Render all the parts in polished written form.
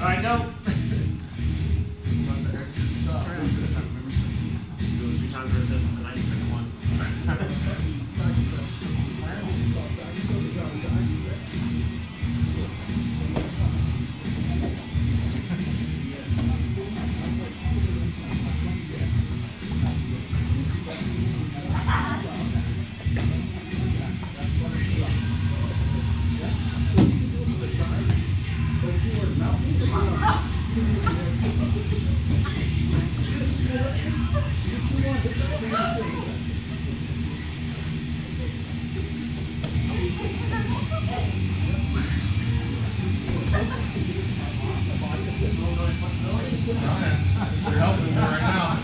Alright, go. Do it 3 times versus the 90-second one. You're helping me right now.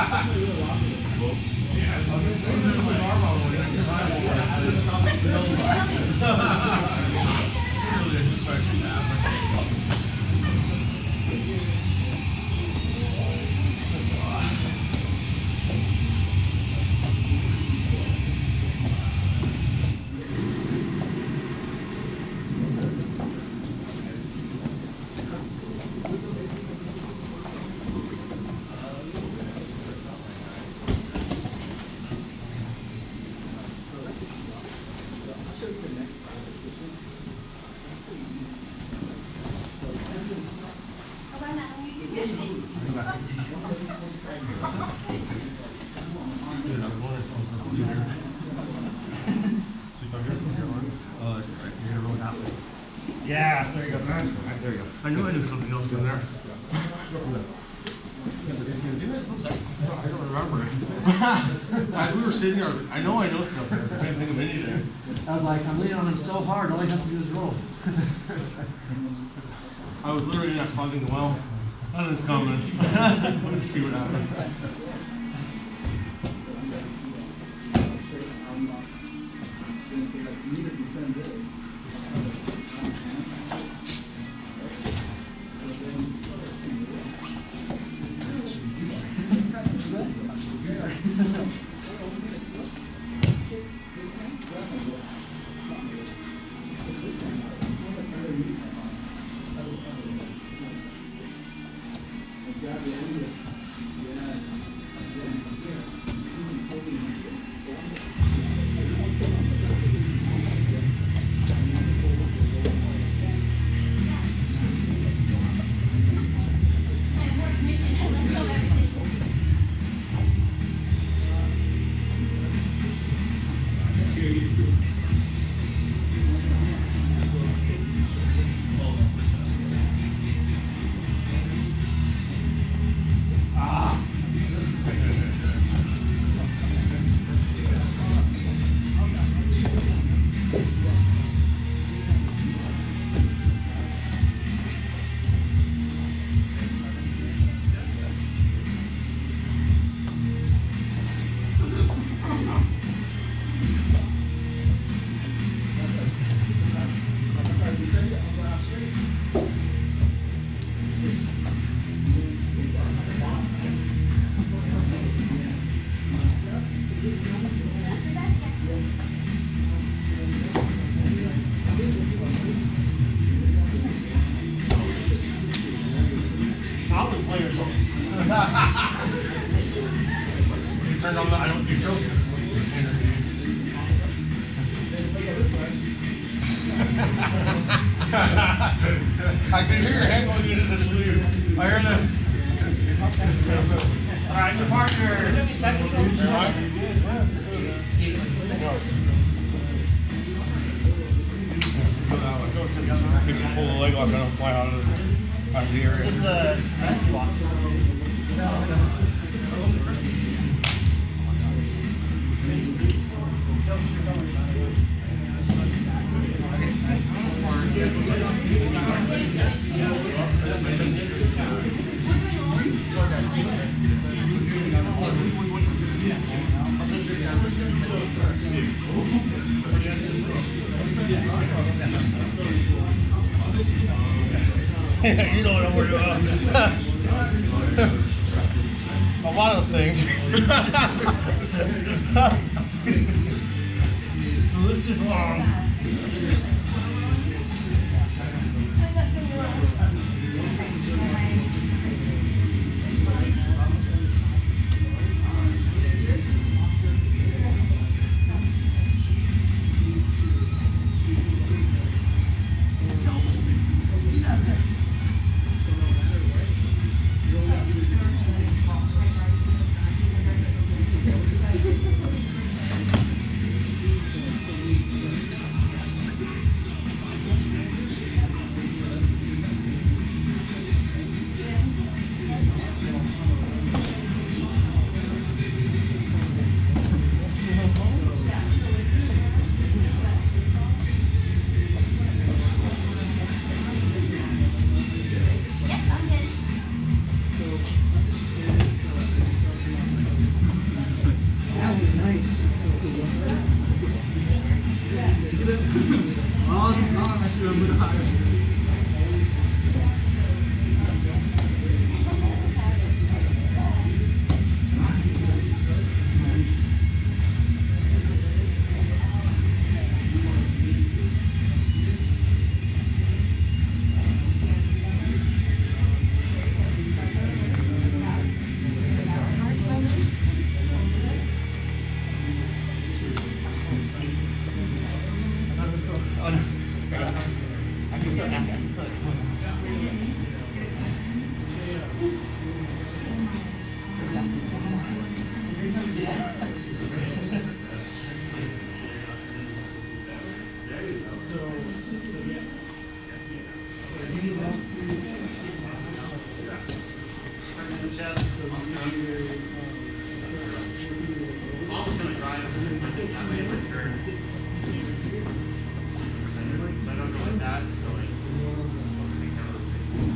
Yeah, there you go. There you go. I knew I knew something else in there. I don't remember it. As we were sitting there, I know something. I can't think of anything. I was like, I'm leaning on him so hard, all he has to do is roll. I was literally not fucking well. Nothing's coming. Let me see what happens. I don't do jokes. I can hear your hand going into the sleeve. I heard that. All right, your partner. If you pull the leg lock, I don't fly out of the area. Just the block. You know what I'm worried about. A lot of things. The list is long. So I don't go with that. So like, let's make that other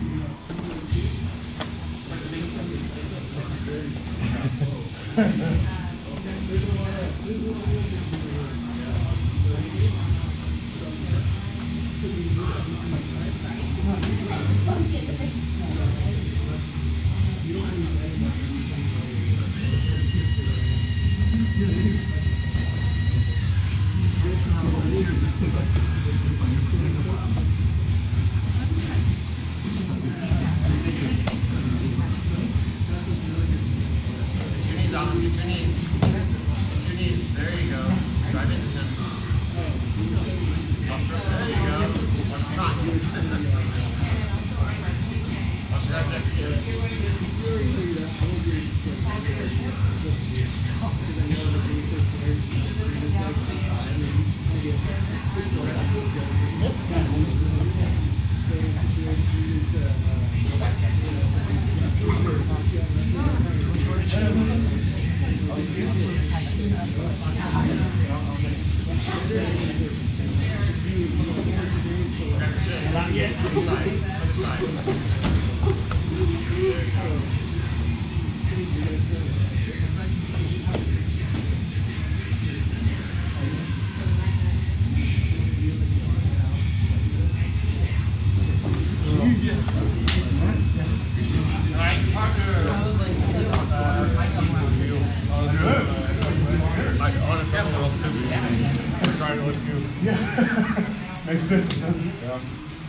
Makes a difference, doesn't it? Yeah.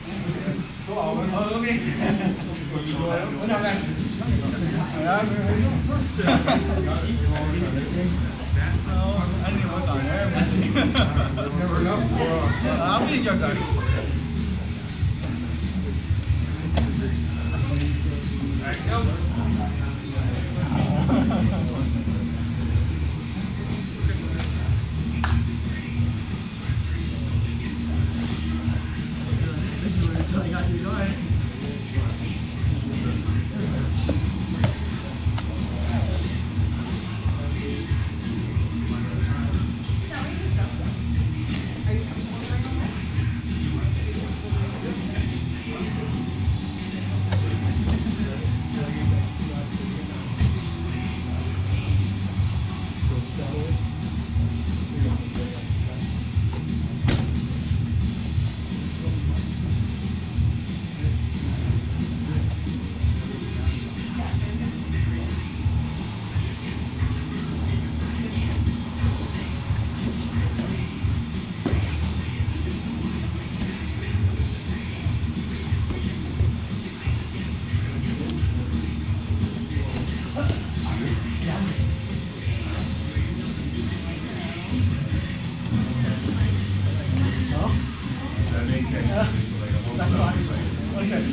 That's fine. Okay.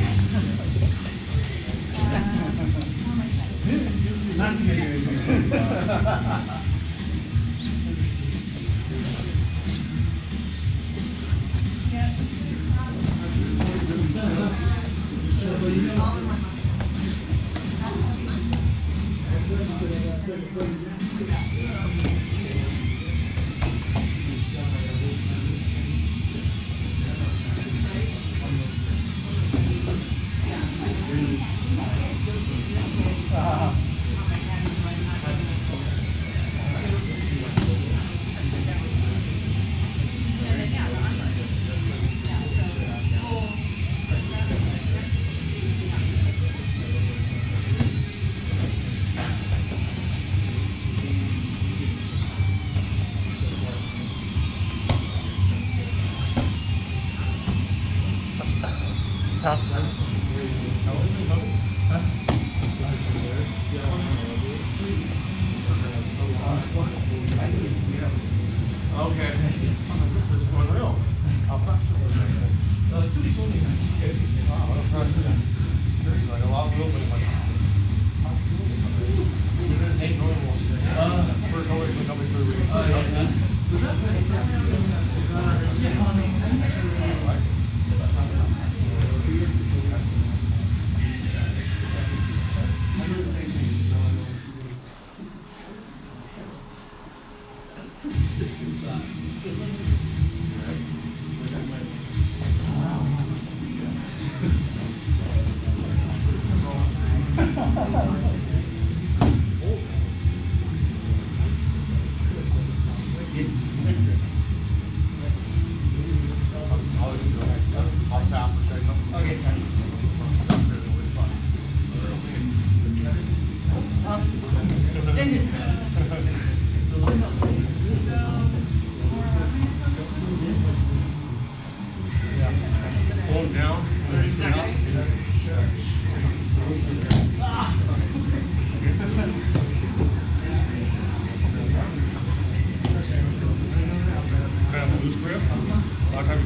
Not to get you anything.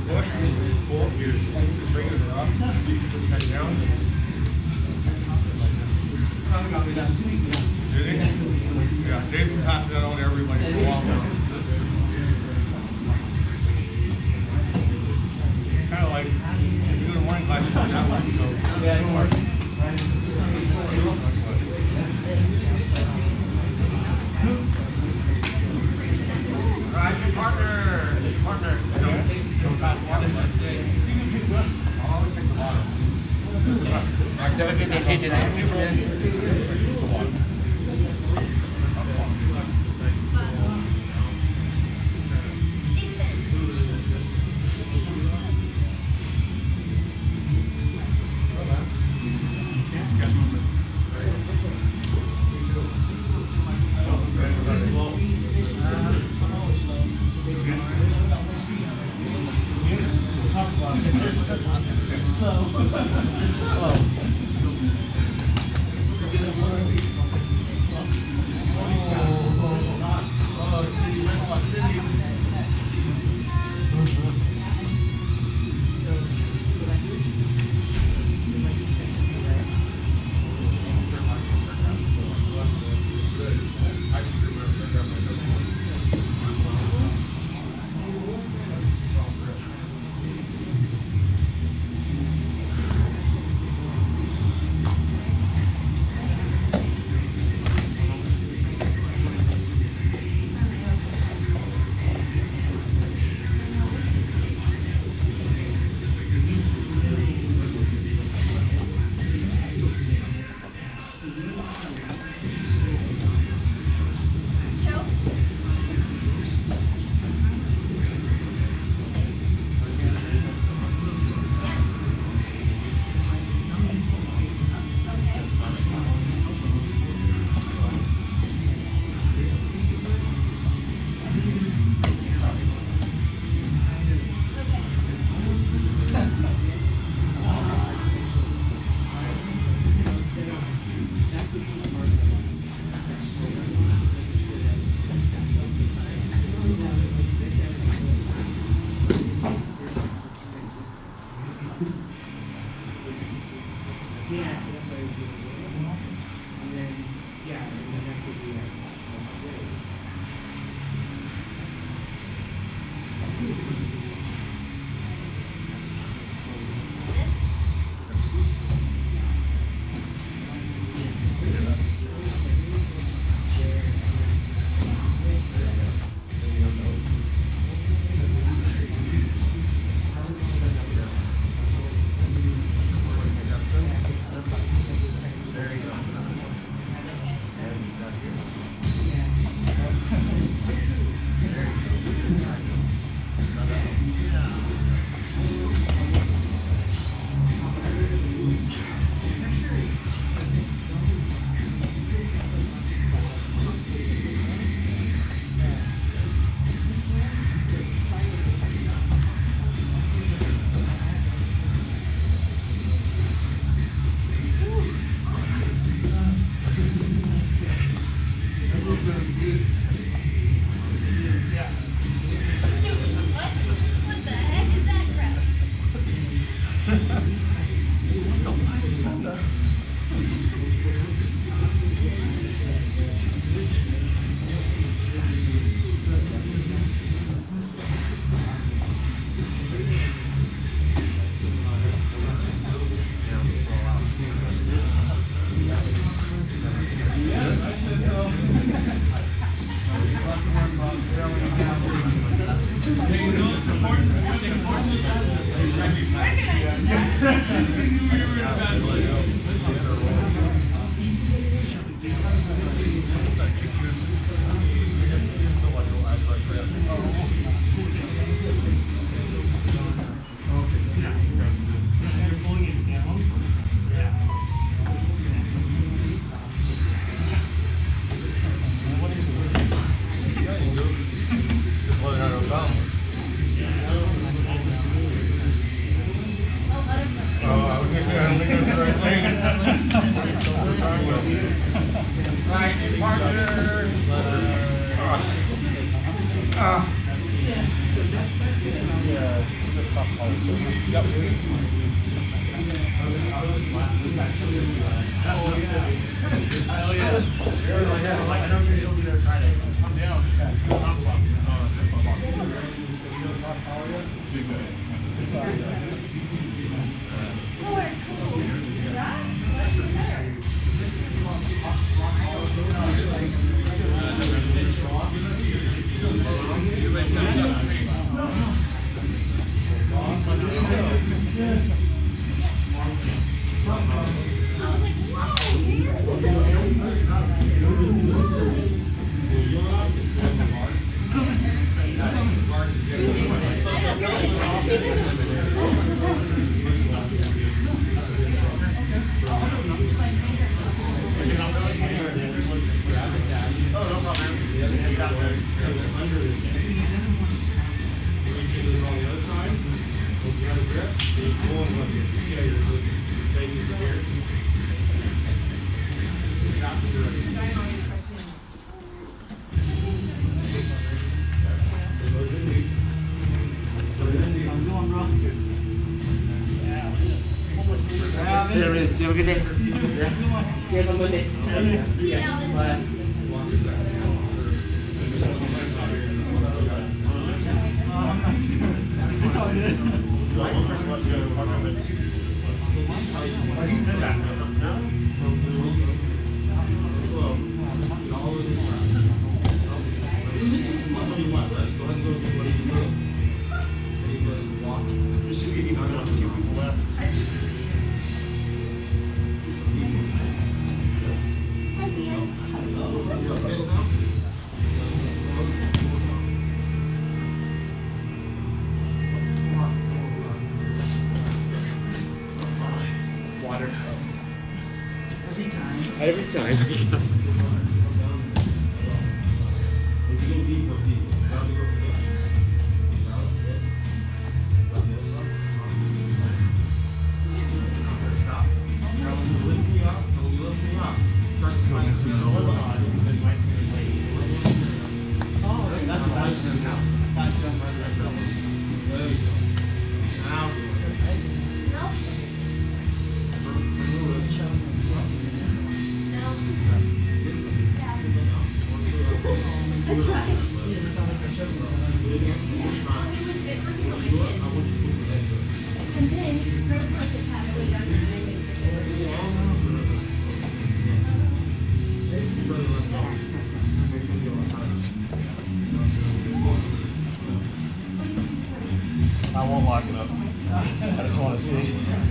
Yeah, Dave's been passing that on to everybody for a while now. It's kind of like if you go to morning class, you don't have one, so. Alright, your partner. Don't take so fast water. Always take the water. Yeah, so that's why we do it. And then, yeah, and then that's what we have. What the heck is that crap? Right, partner. So that's There it is. You have a good day. Yeah. You have a good day. Bye. It's all good. Water. Every time. I won't lock it up. I just want to see.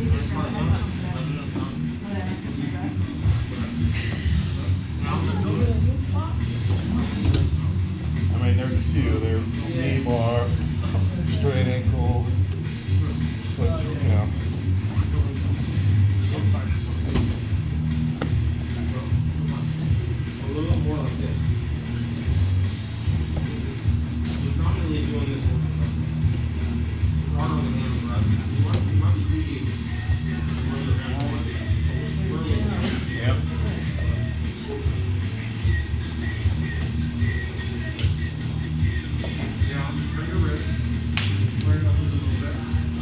I mean, there's a few. There's knee bar, straight ankle, foot, you know. A little more like this. We're not really doing this hard on the hands, right? You might be reading. Yep. Yeah, bring your wrist. Bring it up a little bit.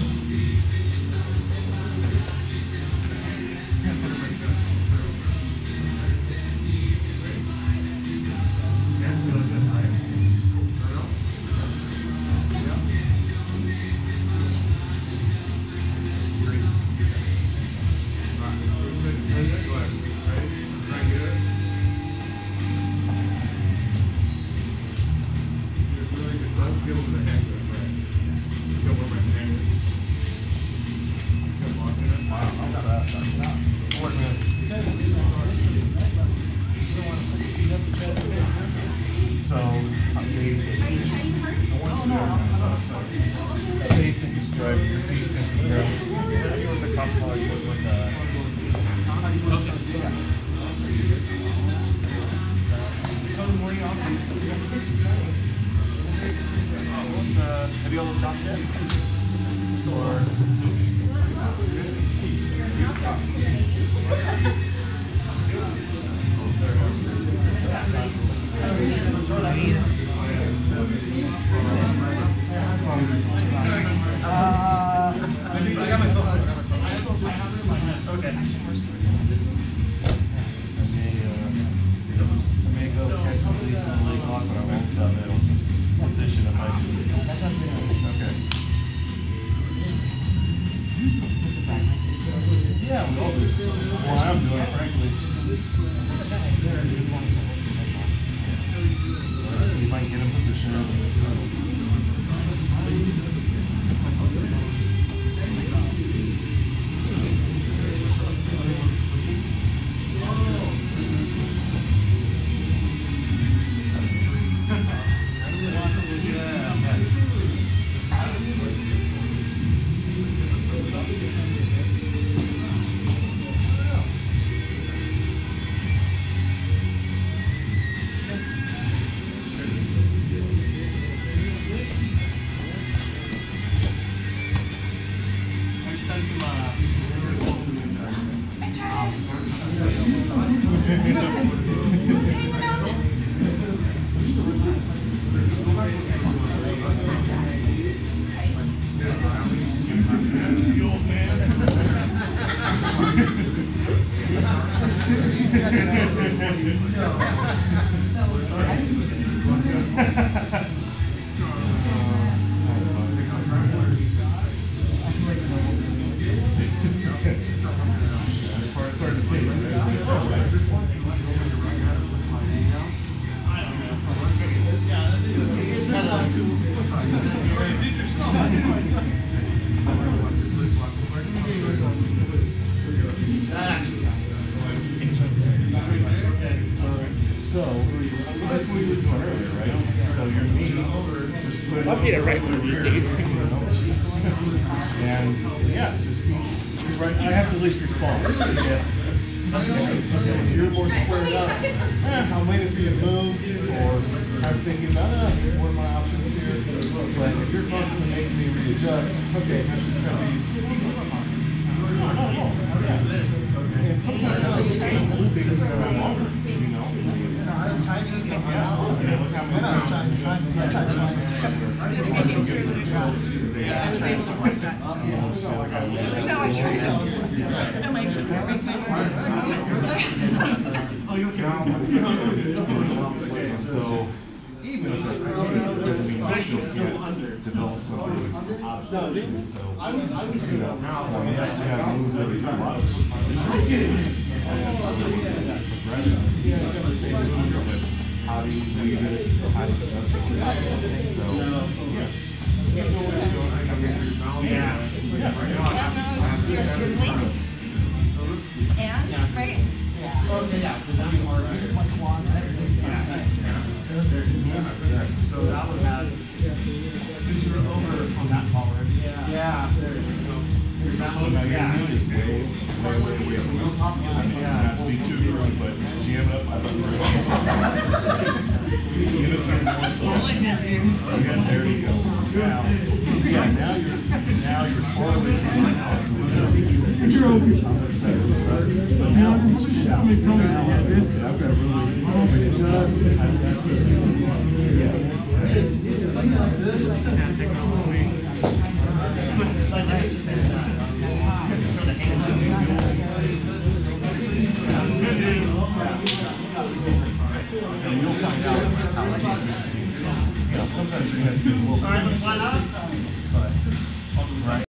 So, I'm basic. Basic is driving your feet into the ground. I was a cross collar with have you all chopped yet? Or that's what we were doing earlier, right? So your knee, just put it. I'll get it right one of these days. And yeah, just keep. Right, I have to at least respond. If you're more squared up, I'm waiting for you to move, or I'm thinking about what are my options here. But if you're constantly making me readjust, okay, I have to try to be. No, not at all. Yeah. And sometimes I think it's things that are longer, you know. Yeah. Look how many times. No, I tried those. I'm like, every time. So, even if that's the case, it doesn't mean you still can't develop something obstacle. So, you know, yes, we have moves every time. A lot of progression. Yeah, you got the same move, but how do you read it? How do you adjust it? So, yeah. Seriously. And, right? It's like quads and everything. So that would have, because you were over on that collar. Yeah. So now your knee is way away from you. I mean, not to be too early, but jam up. I love Yeah, there you go. Yeah, now you're slowly coming out. You're okay. But now it's just shout. I've got to really adjust. I've got to, yeah. It's like this. Can't take it all the way. It's like this. And you'll find out how easy it is. You know, sometimes you're going to get a little.